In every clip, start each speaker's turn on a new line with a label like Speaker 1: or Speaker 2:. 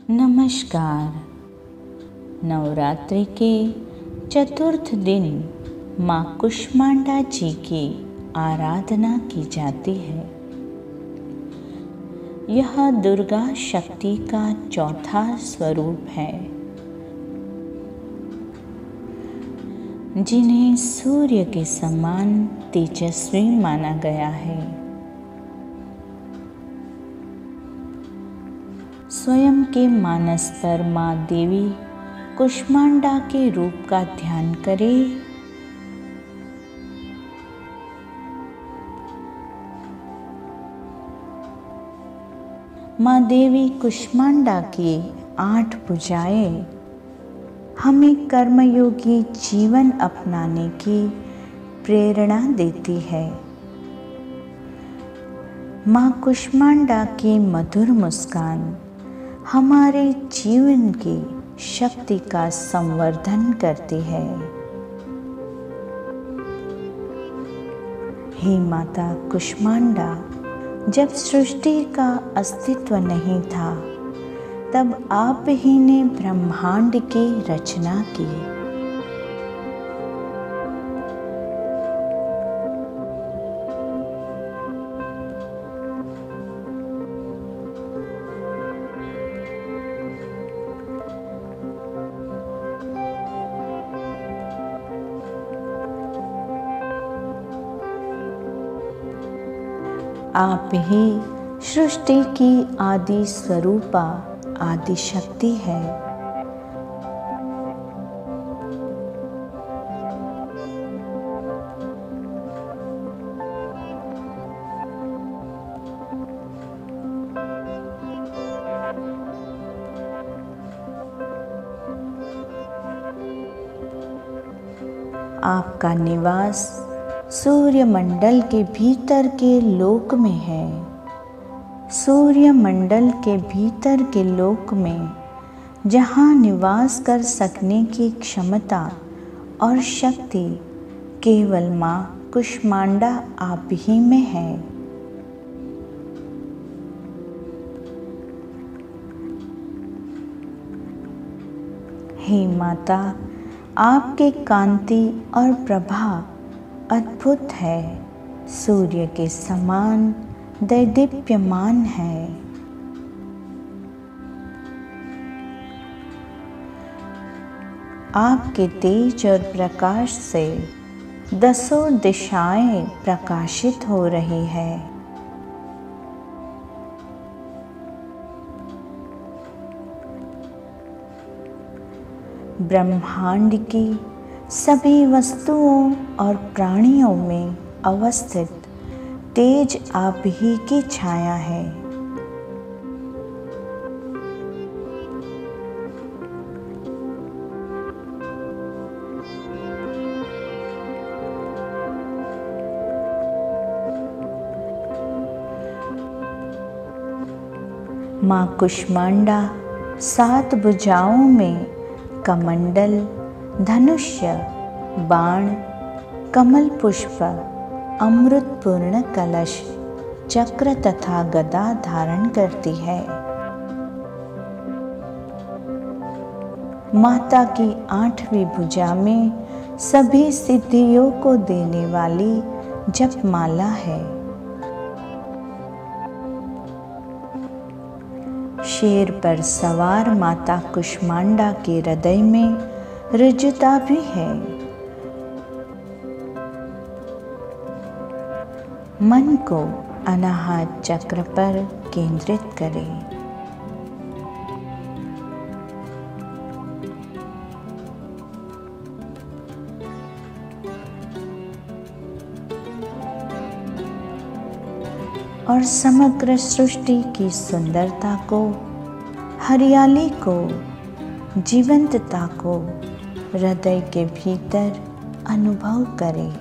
Speaker 1: नमस्कार। नवरात्रि के चतुर्थ दिन माँ कुष्मांडा जी की आराधना की जाती है। यह दुर्गा शक्ति का चौथा स्वरूप है, जिन्हें सूर्य के समान तेजस्वी माना गया है। स्वयं के मानस पर माँ देवी कुष्मांडा के रूप का ध्यान करें। माँ देवी कुष्मांडा की 8 भुजाएं हमें कर्मयोगी जीवन अपनाने की प्रेरणा देती है। माँ कुष्मांडा की मधुर मुस्कान हमारे जीवन की शक्ति का संवर्धन करती है। हे माता कुष्मांडा, जब सृष्टि का अस्तित्व नहीं था, तब आप ही ने ब्रह्मांड की रचना की। आप ही सृष्टि की आदि स्वरूपा आदि शक्ति है। आपका निवास सूर्य मंडल के भीतर के लोक में है। सूर्य मंडल के भीतर के लोक में जहाँ निवास कर सकने की क्षमता और शक्ति केवल माँ कुष्मांडा आप ही में है। हे माता, आपके कांति और प्रभा अद्भुत है, सूर्य के समान दैदीप्यमान है। आपके तेज और प्रकाश से 10 दिशाएं प्रकाशित हो रही है। ब्रह्मांड की सभी वस्तुओं और प्राणियों में अवस्थित तेज आप ही की छाया है। माँ कुष्मांडा 7 भुजाओं में कमंडल, धनुष्य, बाण, कमल पुष्प, अमृतपूर्ण कलश, चक्र तथा गदा धारण करती है। माता की 8वीं भुजा में सभी सिद्धियों को देने वाली जपमाला है। शेर पर सवार माता कुष्मांडा के हृदय में ऋजुता भी है। मन को अनाहत चक्र पर केंद्रित करें। और समग्र सृष्टि की सुंदरता को, हरियाली को, जीवंतता को हृदय के भीतर अनुभव करें।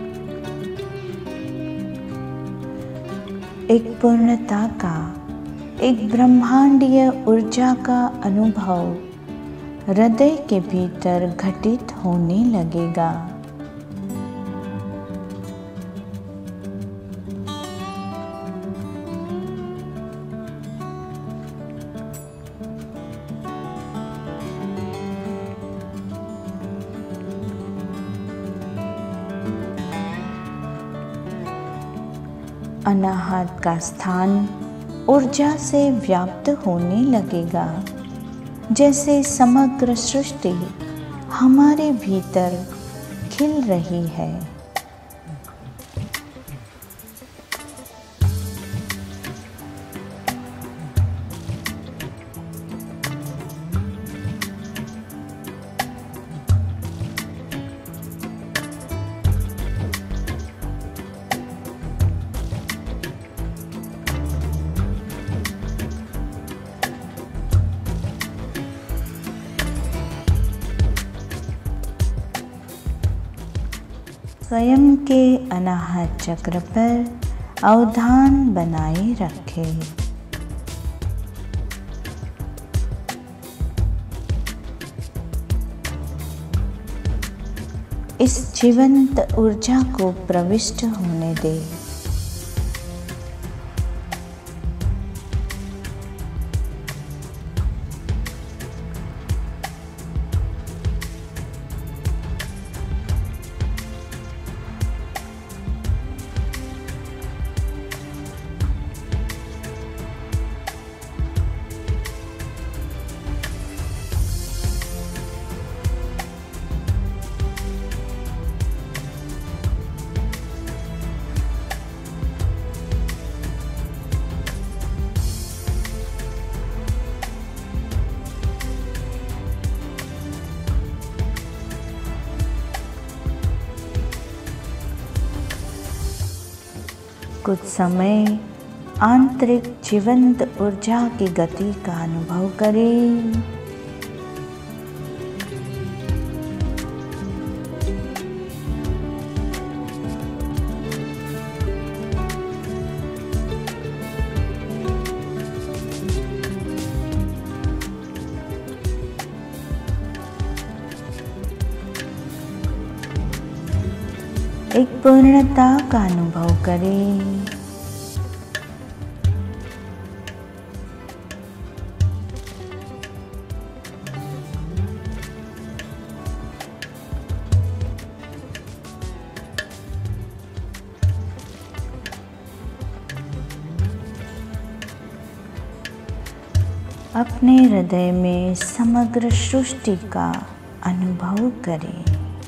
Speaker 1: एक पूर्णता का एक ब्रह्मांडीय ऊर्जा का अनुभव हृदय के भीतर घटित होने लगेगा। अनाहत का स्थान ऊर्जा से व्याप्त होने लगेगा, जैसे समग्र सृष्टि हमारे भीतर खिल रही है। स्वयं के अनाहत चक्र पर अवधान बनाए रखें। इस जीवंत ऊर्जा को प्रविष्ट होने दें। कुछ समय आंतरिक जीवंत ऊर्जा की गति का अनुभव करें। एक पूर्णता का अनुभव करें। अपने हृदय में समग्र सृष्टि का अनुभव करें।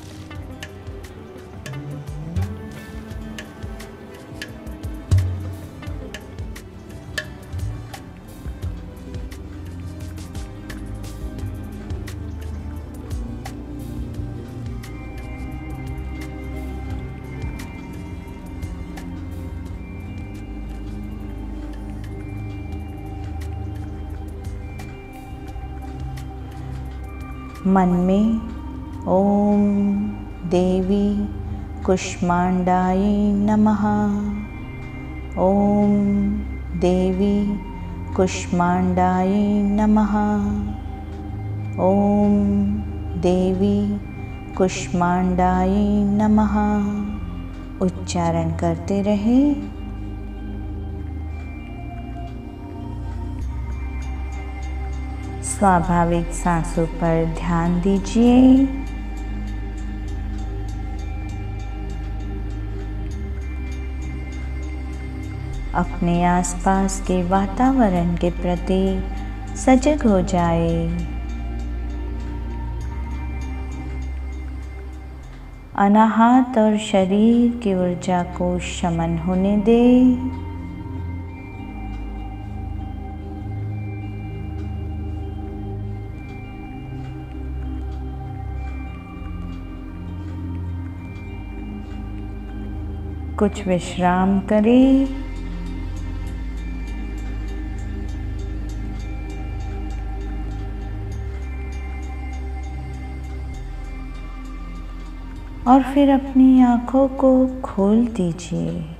Speaker 1: मन में ओम देवी कुष्मांडायै नमः, ओम देवी कुष्मांडायै नमः, ओम देवी कुष्मांडायै नमः उच्चारण करते रहे। स्वाभाविक सांसों पर ध्यान दीजिए। अपने आसपास के वातावरण के प्रति सजग हो जाए। अनाहत और शरीर की ऊर्जा को शमन होने दें। कुछ विश्राम करें। और फिर अपनी आँखों को खोल दीजिए।